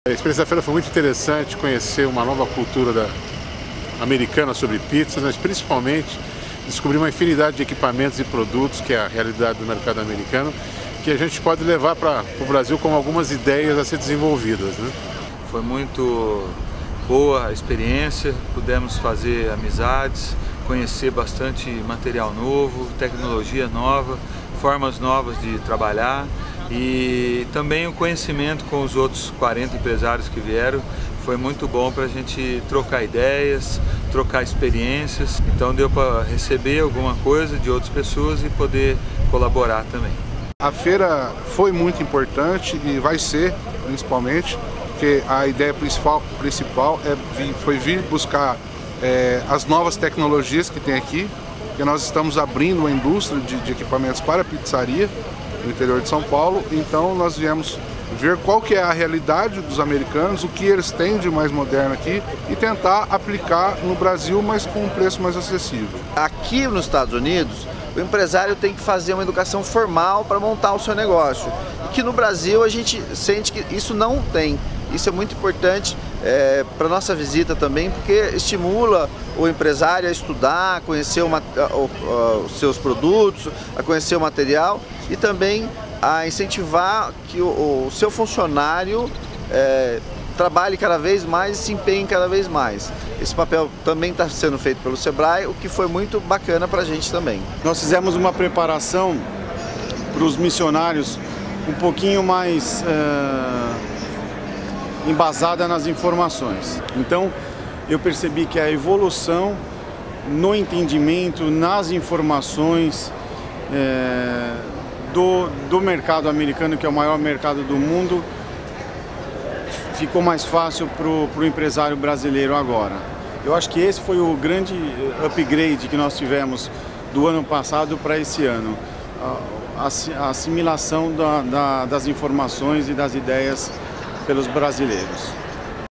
A experiência da feira foi muito interessante, conhecer uma nova cultura americana sobre pizzas, mas principalmente descobrir uma infinidade de equipamentos e produtos, que é a realidade do mercado americano, que a gente pode levar para o Brasil como algumas ideias a ser desenvolvidas, né? Foi muito boa a experiência, pudemos fazer amizades, conhecer bastante material novo, tecnologia nova, formas novas de trabalhar e também o conhecimento com os outros 40 empresários que vieram. Foi muito bom para a gente trocar ideias, trocar experiências, então deu para receber alguma coisa de outras pessoas e poder colaborar também. A feira foi muito importante e vai ser, principalmente, porque a ideia principal foi vir buscar as novas tecnologias que tem aqui, porque nós estamos abrindo uma indústria de equipamentos para pizzaria no interior de São Paulo, então nós viemos ver qual que é a realidade dos americanos, o que eles têm de mais moderno aqui e tentar aplicar no Brasil, mas com um preço mais acessível. Aqui nos Estados Unidos, o empresário tem que fazer uma educação formal para montar o seu negócio. E que no Brasil a gente sente que isso não tem. Isso é muito importante para a nossa visita também, porque estimula o empresário a estudar, a conhecer os seus produtos, a conhecer o material e também a incentivar que o seu funcionário trabalhe cada vez mais e se empenhe cada vez mais. Esse papel também está sendo feito pelo Sebrae, o que foi muito bacana para a gente também. Nós fizemos uma preparação para os missionários um pouquinho mais embasada nas informações. Então, eu percebi que a evolução no entendimento, nas informações do mercado americano, que é o maior mercado do mundo, ficou mais fácil para o empresário brasileiro agora. Eu acho que esse foi o grande upgrade que nós tivemos do ano passado para esse ano. A assimilação das informações e das ideias pelos brasileiros.